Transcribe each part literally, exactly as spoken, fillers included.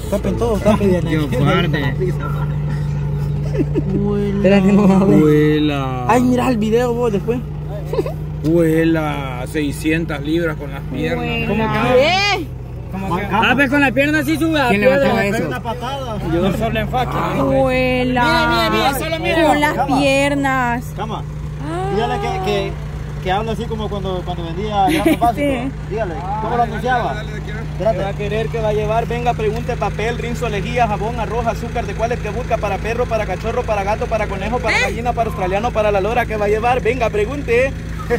Tapen todo, tapen bien. Yo guarde. Huela. Ay, mira el video vos después. Huela, seiscientas libras con las piernas. ¿Cómo que? ¿Cómo que? A ver, con la pierna sí sube. ¿Quién levantaba Eso. eso? Una patada. Yo solo enfoque. Huela. Mira, mira, mira, solo mira. Con las Cama. piernas. Cama. Dígale que, que, que habla así como cuando, cuando vendía granos básicos. Sí. Dígale, ¿cómo lo anunciaba? ¿Qué va a Espérate. querer que va a llevar? Venga, pregunte: papel, rinzo, lejía, jabón, arroz, azúcar. ¿De cuáles que busca? Para perro, para cachorro, para gato, para conejo, para gallina, para australiano, para la lora. ¿Qué va a llevar? Venga, pregunte. Yo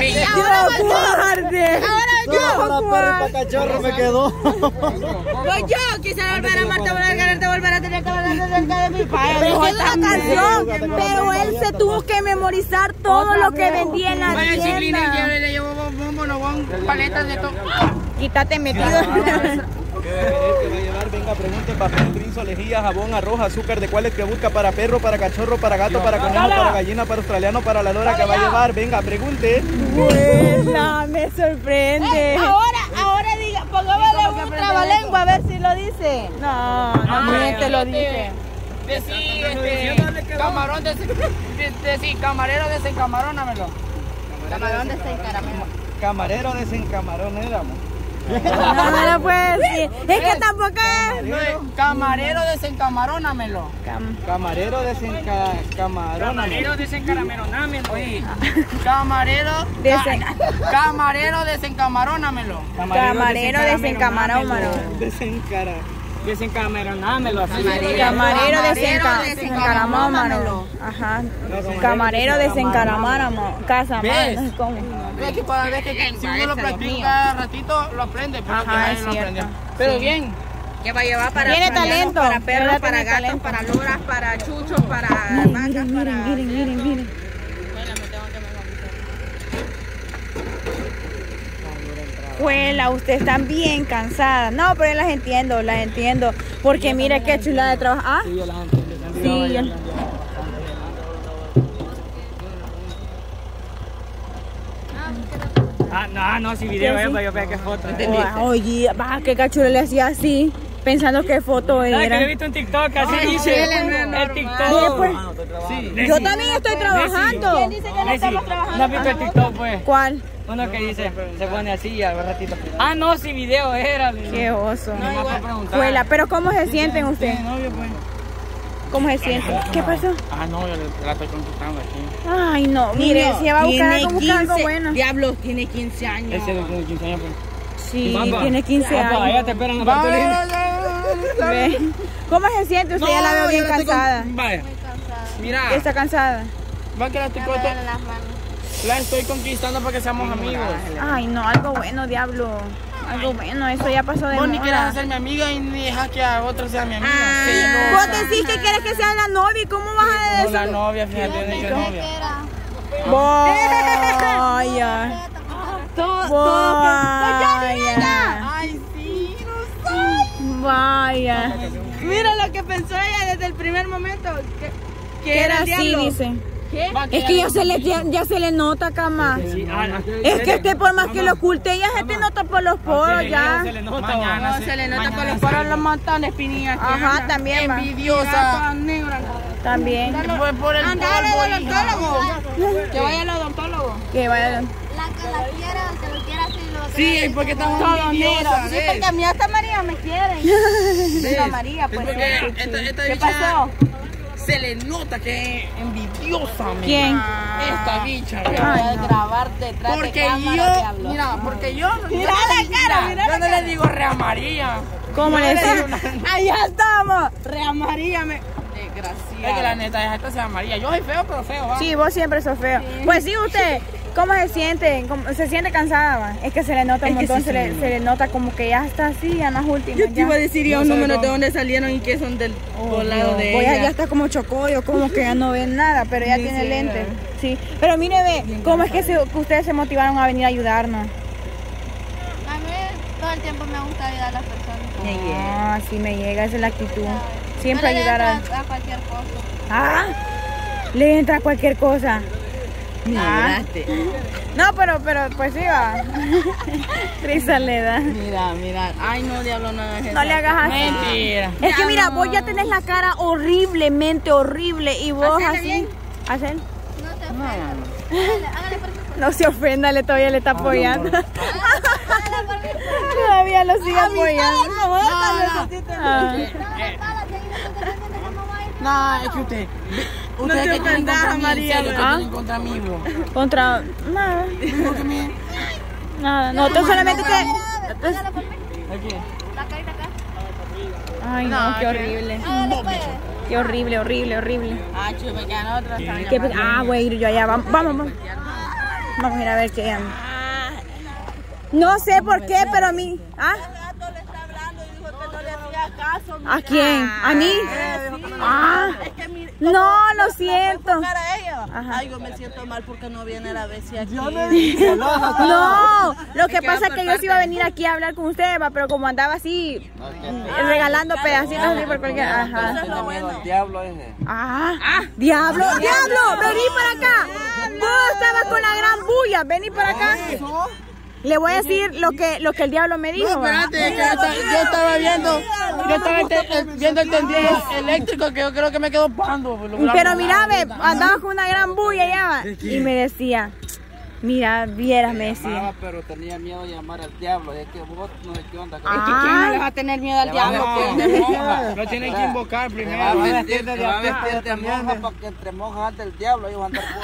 guarde. Solo para perro y para cachorro me quedó. Pues yo quisiera volver a amarte, volver a quererte, volver a tener que hablar cerca de mi padre. Pero es una canción, pero él se tuvo que memorizar todo lo que vendía en la Vaya chiclina, tienda. yo le llevo bombo, no bon, paletas de todo. Quítate metido. ¿Qué va a querer que va a llevar? Venga, pregunte: papel, rinzo, lejía, jabón, arroz, azúcar. ¿De cuáles que busca? Para perro, para cachorro, para gato, para conejo, para gallina, para australiano, para la lora. ¿Qué va a llevar? Venga, pregunte. Buena, me sorprende. Ahora, ahora diga, pongámosle un trabalengua a ver si lo dice. No, no, no te lo dije. Decí, este, camarón, de, de, decí, camarero desencamarónamelo. Camarón de seis caramelos. Camarero desencamarón éramos. No me lo puedes decir. Es que tampoco es. No, camarero desencamarónamelo. Camarero desencamarón. Camarero desencamarónamelo. Oye, camarero, Desen- ca- camarero desencamarónamelo. Camarero desencamarómano. Desencara. Desencamarónamelo así. Camarero desencaramómano. Ajá. Camarero desencaramáramo. Casa, ¿Ves? mano. ¿Cómo? Ve que cada vez que si uno lo practica cada ratito, lo aprende. Pero Ajá, que nadie es lo cierto. aprendió. Pero bien. Que va a llevar para Tiene australianos, talento, para perros, ¿verdad? para Tiene gatos, talento. para loras, para chuchos, para vacas, para... Miren, miren, miren. Juela, ustedes están bien cansadas. No, pero yo las entiendo, las entiendo. Porque mire qué chulada de trabajo. Ah, Sí, yo la entiendo. sí. yo- Ah, no, no, si video es, pero yo veo que foto. Oye, va, qué cachulo le hacía así, pensando qué foto ¿Sabes que yo he era. visto en TikTok? Así dice. El TikTok. Después, Sí. yo también estoy trabajando. ¿Quién dice que no estamos trabajando? ¿No has visto el TikTok, pues? ¿Cuál? Uno que dice, se pone así al ratito. Ah, no, si video era. Qué oso. No, igual preguntar. Juela, pero ¿cómo se sienten ustedes? ¿Tiene novio, pues? ¿Cómo se sienten? ¿Qué pasó? Ah, no, yo le- la estoy conquistando aquí. Ay, no, mire, si va a buscar algo, busca algo bueno. Diablos, tiene quince años. Ese de quince años, pues. Sí, Papá. tiene quince Papá, años. ya te esperan a partir de- Ve. ¿Cómo se siente? Usted ya la veo No, bien yo la estoy con- cansada. Vaya. Mira, ¿Está cansada? va que la estoy, Dale con- las manos. la estoy conquistando para que seamos amigos. Ay, no, algo bueno, diablo. Algo bueno, eso ya pasó de Vos ni quieres moda. hacer mi amiga y ni dejas que a otro sea mi amiga. Ah. Sí, no, Vos o sea, decís que quieres que sea la novia y cómo vas a no, la decir. novia, fíjate, no es novia. Vaya. Vaya. Ay, sí, Vaya. Mira lo que pensó ella desde el primer momento. Que, que Que era el así, diablo. dice. ¿Qué? Es que ya se le, ya, ya se le nota, cama. sí, ah, Es que usted por más que lo oculte, ya se te nota por los poros ya. Se le nota, No, se le nota por los poros, los montones, espinillas. que Ajá, anda. también va. envidiosa. También. Por, por el Anda al polvo, hija. odontólogo. Que vaya al odontólogo. Que vaya. La que la quiera, el que lo quiera, sí lo Sí, porque estamos Todo negro. envidiosas. Sí, ¿ves? porque a mí hasta María me quiere. Hasta María, pues. Es porque esta, esta ¿Qué bicha pasó? se le nota que es envidiosa, mi ¿Quién? mamá. Esta bicha, Voy vea. a grabar detrás Porque de cámara, yo, diablo. mira, porque yo, Mira yo- la cara, mira yo la no le digo Rea María. ¿Cómo le decís? Allá estamos. Rea María me... Es que la Desgraciada. neta, esta sea María. Yo soy feo, pero feo, va. Sí, vos siempre sos feo. Pues sí, usted, ¿cómo se siente? ¿Cómo- ¿Se siente cansada? Va? Es que se le nota un Es que montón, sí se, se le, le se le nota como que ya está así, ya no es último. Yo te ya. iba a decir ya No un sé número cómo. de dónde salieron y que son del Oh, volado de Voy a- ella. ya está como chocollo, como que ya no ven nada, pero ya Sí, tiene sí, lentes. Sí, pero mire, ve, ¿cómo es que, se- que ustedes se motivaron a venir a ayudarnos? A mí todo el tiempo me gusta ayudar a las personas. Ah, sí me llega, esa es la actitud. Siempre No le ayudar a... entras a cualquier cosa. Ah, le entra cualquier cosa. Miraste. No, pero, pero, pues sí va. Risa le da. Mira, mira. Ay, no, diablo, no es eso. No le hagas así. Mentira. Es que mira, vos ya tenés la cara horriblemente horrible y vos Hacele así. bien. ¿Hacen? No se ofenda. Hágale, hágale por favor. No se ofenda, le todavía le está apoyando. Hágale por favor. Todavía lo sigue apoyando. Ah. No, es que usted. No Usted te que tiene ofendas, contra mí, en María, serio, que ¿ah? tiene contra mí, bro. Contra. Nada. Dijo que me. Nada. Nosotros solamente te. Hágale por mí. Aquí. La carita acá. Ay, no, qué horrible. Hágale pues. Qué horrible, horrible, horrible. Ah, chulo, me quedan otras. Qué pe- ah, voy a ir yo allá. Vamos, vamos, vamos. Vamos a ir a ver qué. No sé por qué, pero a mí. ¿Ah? ¿A quién? ¿A mí? Ah, no, lo siento. Ajá. Ay, yo me siento mal porque no viene la vez aquí. No, lo que pasa es que yo sí iba a venir aquí a hablar con ustedes, va, pero como andaba así regalando pedacitos así por cualquier. Ajá. Diablo ese. Ah, diablo, diablo, vení para acá. Vos estabas con la gran bulla, vení para acá. Le voy a decir lo que lo que el diablo me dijo. No, espérate, que yo estaba, yo estaba viendo, yo estaba te- eh, viendo el tendido eléctrico que yo creo que me quedó pando. Pero mira, ve, andaba con una gran bulla ya va, y me decía, mira, vieras, me decía. Pero tenía miedo de llamar al diablo. Es que vos no sé qué onda. Es que quién no le va a tener miedo al diablo. Lo tienen que invocar Te va a primero. vestir te va a vestir de monja para que entre monjas ante el diablo. Ellos van a andar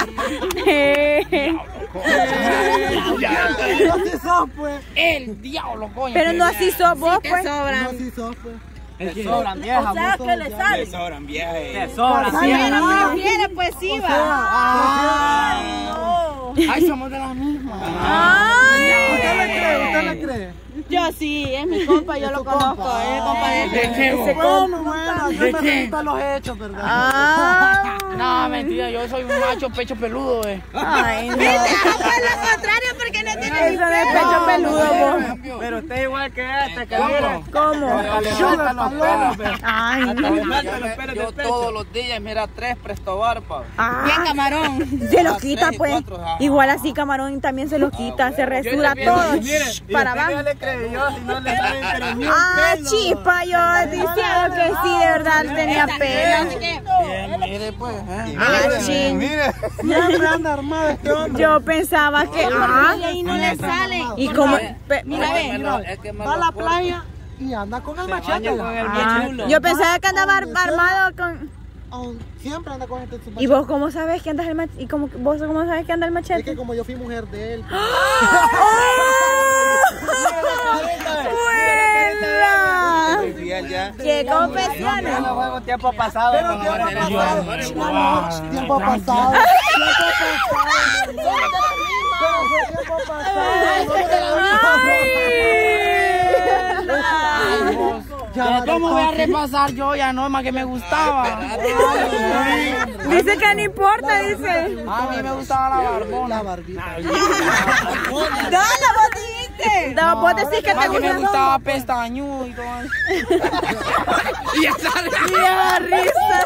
El diablo, coño. Pero no así sos vos, pues. Te sobran viejas. O sea, que le sale. sobran viajes. Te sobran Si viejas. no quiere, pues sí va. Ay, no. Ay, somos de las mismas. ¿Usted le cree? ¿Usted le cree? Yo sí, es mi compa, yo lo conozco, es compa de ¿De qué? Bueno, bueno, yo ¿De me qué? remito a los hechos, ¿verdad? Ah, No, mentira, yo soy un macho pecho peludo, eh. ay, no. Por lo contrario, porque no tiene Eso de pecho peludo, vos. Pero usted igual que este, que ¿Cómo? Ay, no. Yo todos los días, mira, tres presto barba. Ah, Camarón. se los quita, pues. Igual así, camarón también se los quita, se resura todo. Shh, para abajo. Yo, si no le salen, pero ni Ah, chispa, yo diciendo que sí, de verdad tenía pelo. Bien, mire, pues. ¿eh? Ah, ching. Siempre anda armado este hombre. Yo pensaba que. Ah, Y no le sale. y como. pe- Mira, ve. Es que me Va a lo la corto. playa y anda con el machete. Ah, yo pensaba que andaba ar- armado con. Oh, siempre anda con este machete. ¿Y vos cómo sabes que andas el machete? ¿Y cómo, vos cómo sabes que anda el Es que machete? como yo fui mujer de él. ¡Buena! ¡Qué confesiones! Tiempo pasado. Pero tiempo pasado. Tiempo pasado. Pero fue tiempo pasado. ¿Cómo voy a repasar yo? Ya no, más que me gustaba. Dice que no importa, dice. A mí me gustaba la barbona. La barbita. Dale, vos dijiste. No, vos decís que te Más que me gusta. gustaba pestañudo y todo eso. ¡Qué risa!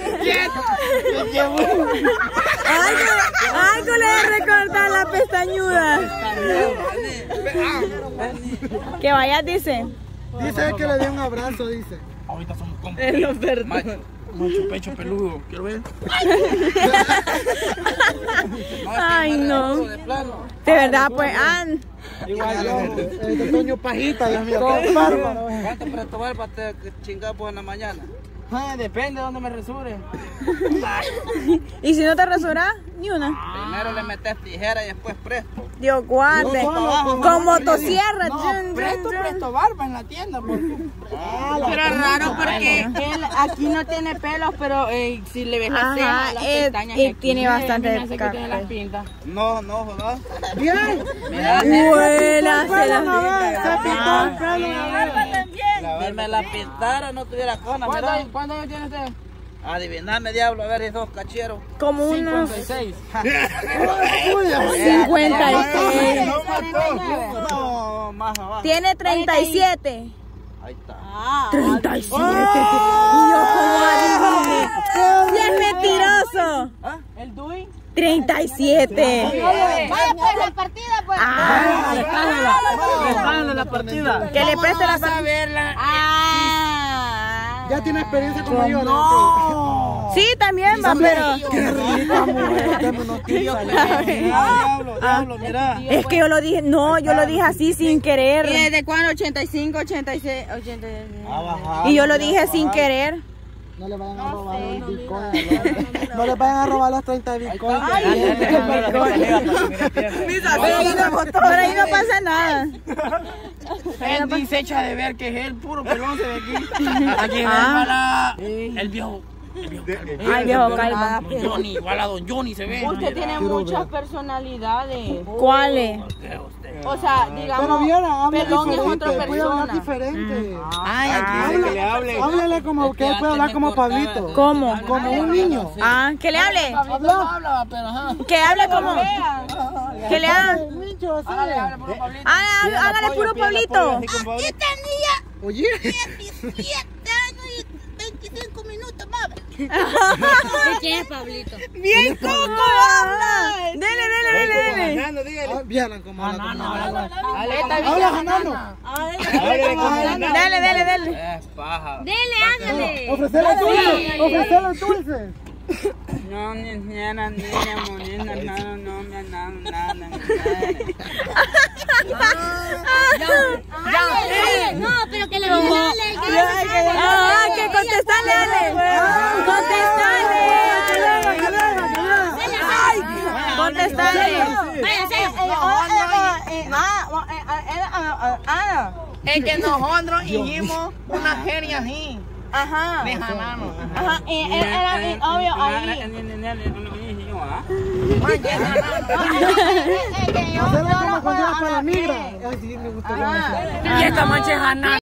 Algo le de recortar la pestañuda. Que vayas, dice. Dice que le dé un abrazo, dice. Ahorita somos compas. Es lo verdad. Macho pecho peludo. Quiero ver. Ay, no. De verdad, pues, Ann. Igual yo. El de Toño Pajita, Dios mío. Qué bárbaro. ¿Cuánto presto barba te chingamos en la mañana? Ah, depende de dónde me resure. ¿Y si no te rasuras? Ni una. Primero le metes tijera y después presto. Dios guarde. Con motosierra. No, Chun, chun, presto, chun. presto barba en la tienda. Porque... Pero es raro porque él aquí no tiene pelos, pero eh, si le ves las Ajá, cejas, las eh, pestañas y aquí, tiene eh, bastante mira, sé que tiene cabello. las pintas. No, no, jodas. bien. Buena, se la- Se pintó el pelo una vez. Si me la pintara no tuviera cona, ¿Cuántos mira. años- ¿Cuántos años tiene usted? Adiviname, diablo, a ver esos cacheros. como unos cincuenta y seis. cincuenta y seis. No, más abajo. Tiene treinta y siete. Ahí está. treinta y siete. Y yo como adivine. Si es mentiroso. ¿El Dui? treinta y siete. Vaya pues la partida pues. Ah, Págale la partida. que le preste la Vamos a partida. verla. Ah. Ya tiene experiencia como yo. No. Sí, también va, pero... Qué rica, mujer. Dame unos tiros. Diablo, diablo, mira. Es que yo lo dije, no, yo lo dije así sin ¿Y querer. desde cuándo? ochenta y cinco, ochenta y seis, ochenta y seis. Y yo lo dije sin querer. No le vayan a robar los bitcoins. No le vayan a robar los treinta bitcoins. Pero ahí no, pero ahí no pasa nada. Él dice echa de ver que es el puro pelón se ve aquí. Aquí es Ah. para el viejo. El viejo calvo. Ay, viejo calvo. Don Johnny, igual a Don Johnny se ve. Usted tiene muchas personalidades. ¿Cuáles? O sea, Ah, digamos, Pero viera, habla Pelón es diferente, otra puede hablar persona. diferente. Ay, Aquí dice que le hable. Háblale como que él puede hablar como Pablito. ¿Cómo? Como un niño. Ah, que le hable. no habla, pero ajá. Que hable como. Que le haga. Un niño así. Ah, hágale puro Pablito. Esta niña Oye. diecisiete años y veinticinco minutos más. ¿De quién es Pablito? Bien coco habla. Dele, dele, dele, dele. Nano, dígale. Ah, Vieran cómo habla. No, no, como habla. Habla, Janano. Háblale como Nano. Dele, dele, dele. Es paja. Dele, ándale. Ofrecerle dulce. Ofrecerle dulce. No, ni niña, niña, monina, nada, no, me nada, nada, nada. No, pero que le dale. Ah, que contestale, dale. Contestale. Contestale. Vaya, Es que nosotros hicimos una feria así. Ajá. De Janano. Ajá, eh, eh, era eh, obvio ahí. Hacerle como cuando era para la migra. Ay, sí, me gusta. Y esta mancha es Janano.